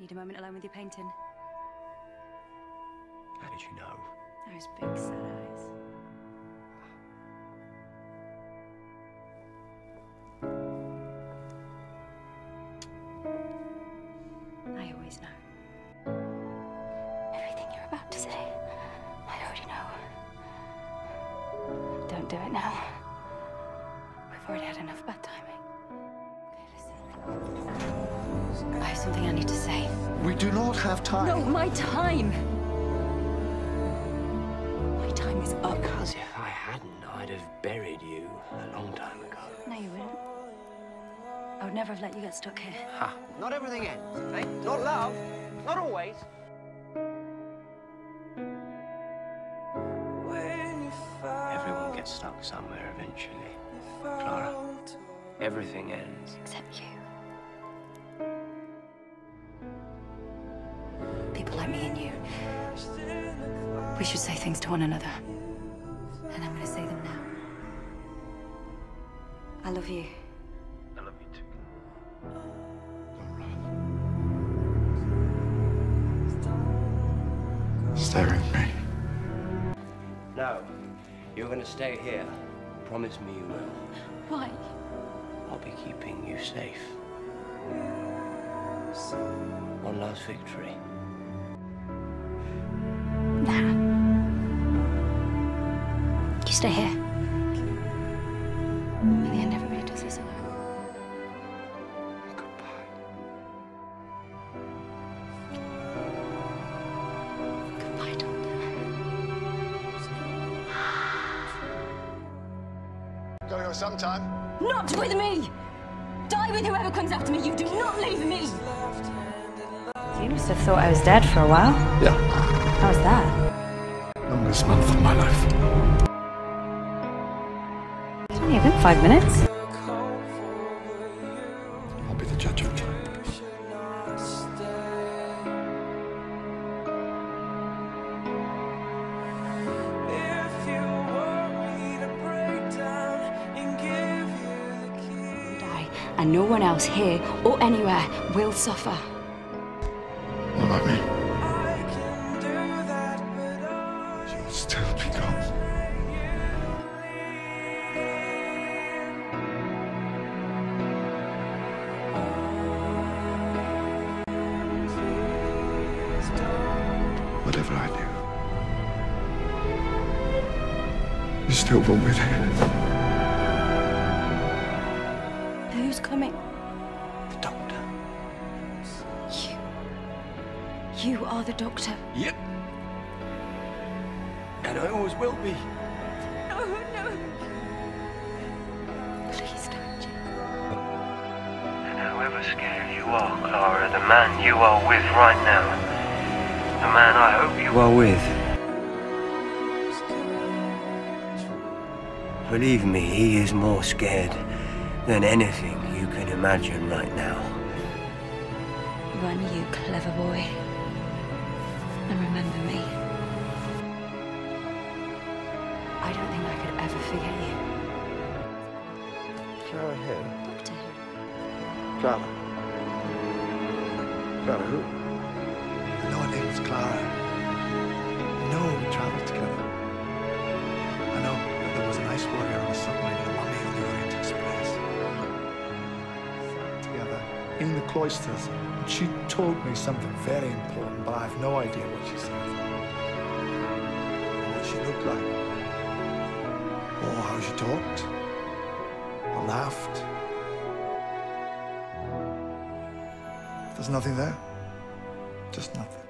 Need a moment alone with your painting? How did you know? Those big sad eyes. I always know. Everything you're about to say, I already know. Don't do it now. We've already had enough bad timing. Okay, listen. I have something I need to say. We do not have time. No, my time! My time is up. Because if I hadn't, I'd have buried you a long time ago. No, you wouldn't. I would never have let you get stuck here. Ha! Not everything ends, eh? Not love. Not always. Everyone gets stuck somewhere eventually, Clara. Everything ends. Except you. People like me and you. We should say things to one another. And I'm going to say them now. I love you. I love you too. Stare at me. No, you're going to stay here. Promise me you will. Why? I'll be keeping you safe. One last victory. Nah. You stay here. In the end, everybody does this alone. Goodbye. Goodbye, Doctor. Gotta go sometime. Not with me! Die with whoever comes after me. You do not leave me! You must have thought I was dead for a while. Yeah. How was that? Longest month of my life. It's only been 5 minutes. I'll be the judge of time. Die, and no one else here or anywhere will suffer. What about me? You'll still be gone. Whatever I do, you still won't be there. Who's coming? The doctor. You are the doctor. Yep. And I always will be. Oh, no. Please don't. And however scared you are, Clara, the man you are with right now, the man I hope you are with. Believe me, he is more scared than anything you can imagine right now. Run, you clever boy. And remember me. I don't think I could ever forget you. Clara who? Doctor who? Clara. Clara who? I know her name is Clara. I know we travelled together. I know that there was an ice warrior on the submarine and Mummy on the Orient Express. Sat together in the cloisters, and she told me something very important, but I have no idea what she said. Or what she looked like. Or how she talked. Or laughed. There's nothing there. Just nothing.